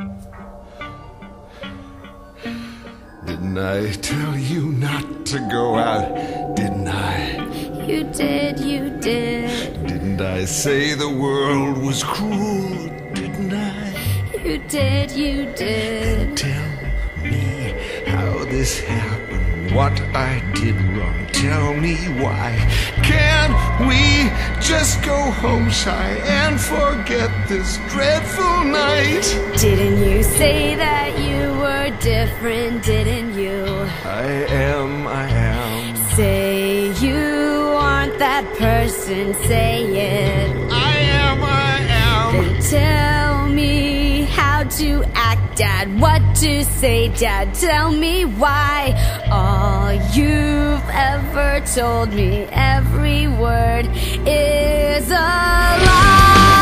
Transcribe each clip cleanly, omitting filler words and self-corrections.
Didn't I tell you not to go out? Didn't I? You did, you did. Didn't I say the world was cruel? Didn't I? You did, you did. Tell me how this happened, what I did wrong. Tell me why. Can't we just go home, Shy, and forget this dreadful night? Didn't you say that you were different, didn't you? I am. Say you aren't that person, say it. I am. Then tell me how to act, Dad, what to say, Dad, tell me why. All you've ever told me, every word is a lie.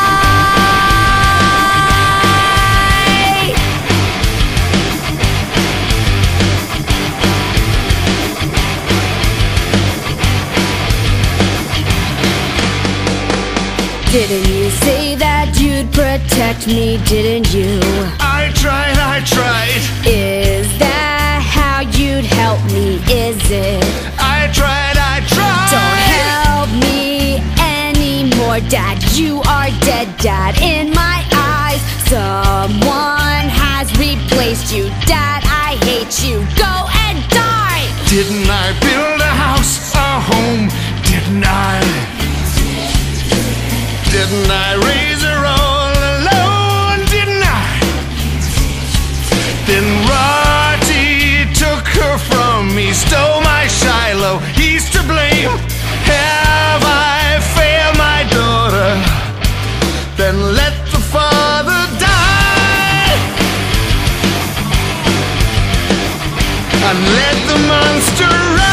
Didn't you say that you'd protect me, didn't you? I tried. Is that how you'd help me, is it? I tried. Don't help me anymore, Dad, you are dead, Dad, in my eyes. Someone has replaced you, Dad, I hate you, go and die. Didn't I build a house, a home? Didn't I? Didn't I raise her all alone? Didn't I? Then Roddy took her from me, stole my Shiloh, he's to blame. Have I failed my daughter? Then let the father die, and let the monster rise.